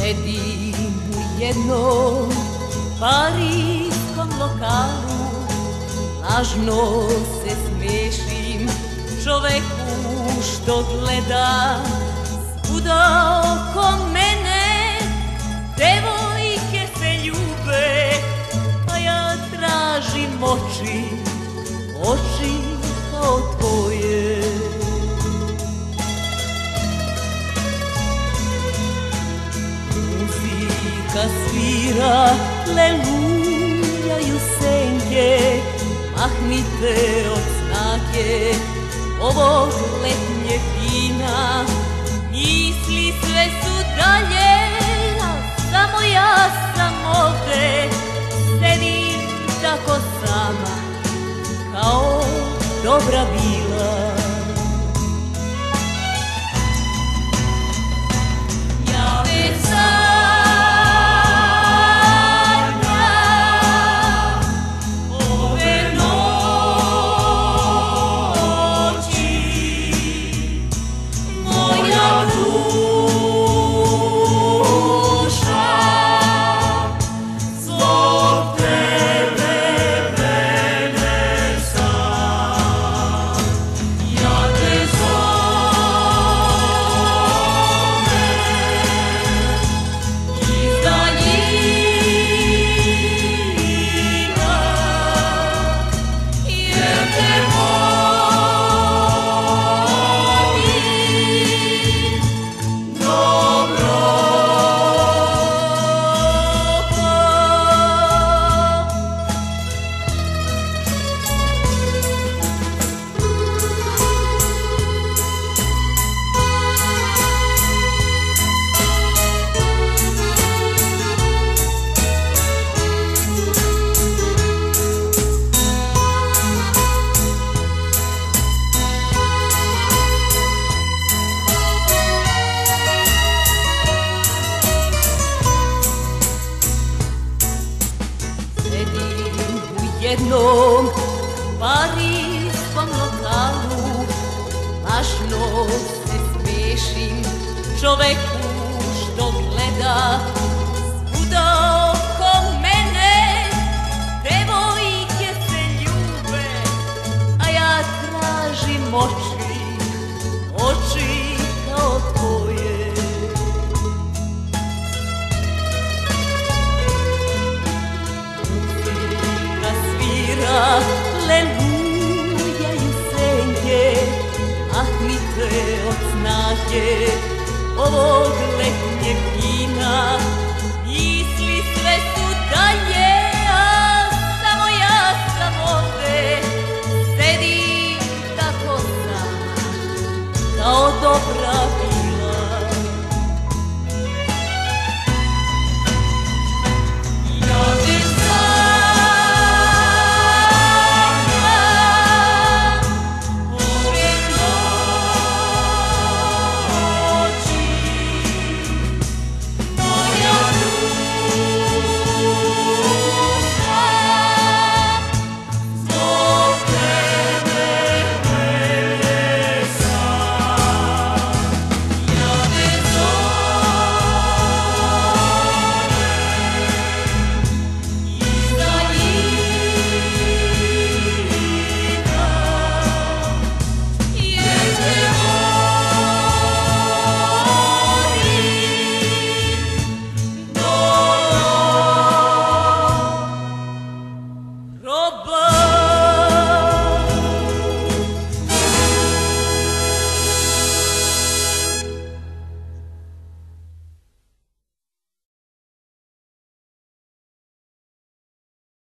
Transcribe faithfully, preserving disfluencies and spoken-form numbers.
Sedim u jednom parijskom lokalu, lažno se smešim čoveku što gleda. Svuda oko mene devojke se ljube, a ja tražim oči, oči kao tvoje. Muzika svira, lelujaju senke, mahnite od snage ovog letnjeg vina. Misli sve su dalje, a samo ja sam ovde, sedim tako sama, kao dobra bila. Ja već jednom parijskom lokalu, lažno se smešim čoveku što gleda. Svuda oko mene devojke se ljube, a ja tražim oči, oči kao tvoje. Lelujaju senke, mahnite od snage ovog letnjeg vina. Misli sve su dalje, a samo ja sam ovde, sedim tako sama, kao dobra bila.